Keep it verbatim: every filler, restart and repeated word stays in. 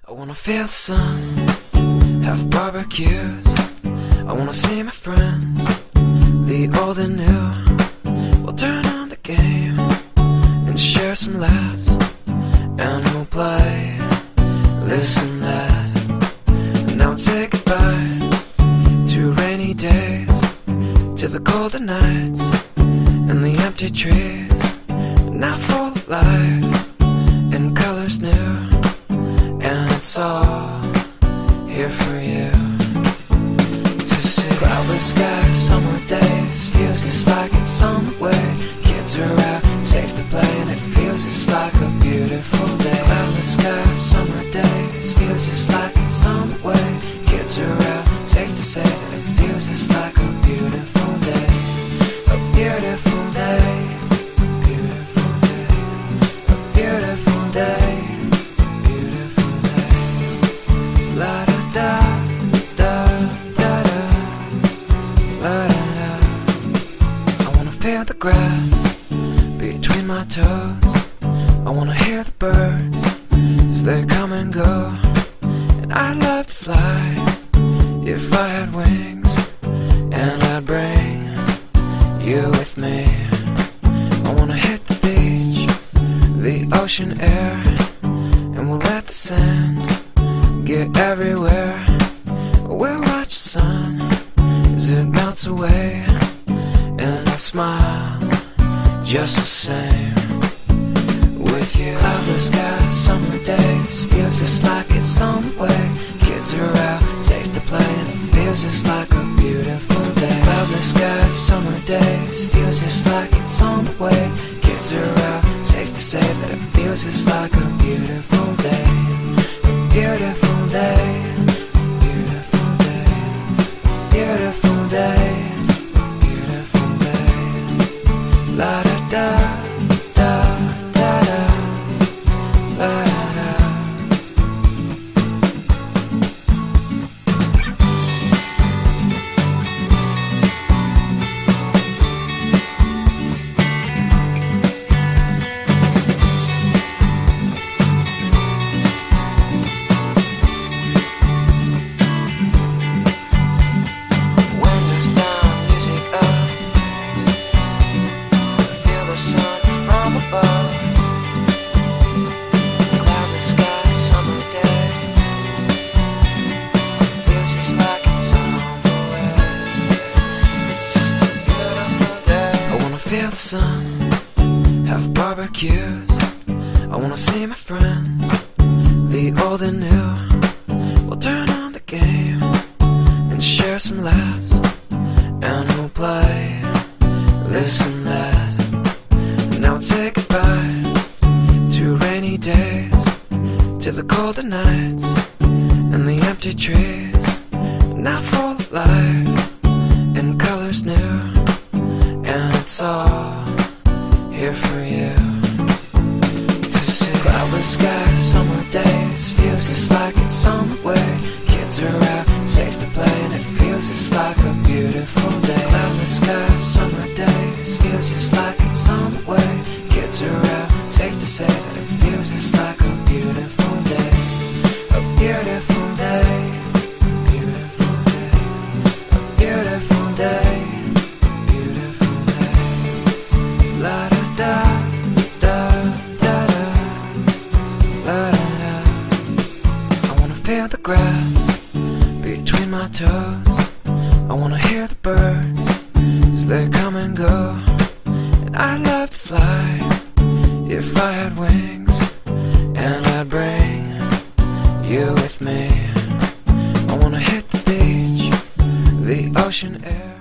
I wanna feel the sun, have barbecues. I wanna see my friends, the old and new. We'll turn on the game and share some laughs, and we'll play this and that. And now we'll say goodbye to rainy days, to the colder nights and the empty trees. Now full of life and colors new, and it's all here for you to see. Cloudless skies, summer days, feels just like it's on the way. Kids are out, safe to play, and it feels just like a beautiful day. Cloudless skies, summer days, feels just like it's on the way. Kids are out, safe to say that it feels just like a beautiful day. A beautiful day. Beautiful day. A beautiful day. Beautiful day. La da da da da da. La da da. I wanna feel the grass between my toes. I wanna hear the birds as they come and go. And I'd love to fly if I had wings, and I'd bring you with me. I wanna hit the beach, the ocean air, and we'll let the sand get everywhere. We'll watch the sun as it melts away, and I'll smile just the same with you. Cloudless skies, summer days, feels just like it's on the way. Kids are out, safe to play, and it feels just like a beautiful day. Cloudless skies, summer days, feels just like it's on the way. Kids are out, safe to say that it feels just like a beautiful day. A beautiful day. Beautiful day. Beautiful day. Beautiful day. La da da da da da. La da da. Windows down, music up. Feel the sun from above. Cloudless sky, summer day. Feels just like it's on the way. It's just a beautiful day. I wanna feel the sun, have barbecues. I wanna see my friends, the old and new. We'll turn on the game and share some laughs, and we'll play this and that. And now we'll say goodbye to rainy days, to the colder nights and the empty trees. Now full of life and colors new, and it's all here for you to see. Cloudless skies, summer days, feels just like it's on the way. Kids are out, safe to play, and it feels just like a beautiful day. Cloudless skies, summer days, feels just like it's on the way. Kids are out, safe to say that it feels just like a beautiful day. A beautiful day. Beautiful day. A beautiful day. Beautiful day. La da da da da da. La da da. I wanna feel the grass between my toes. I wanna hear the birds as they come and go. And I'd love to fly if I had wings, and I'd bring you with me. I wanna hit the beach, the ocean air.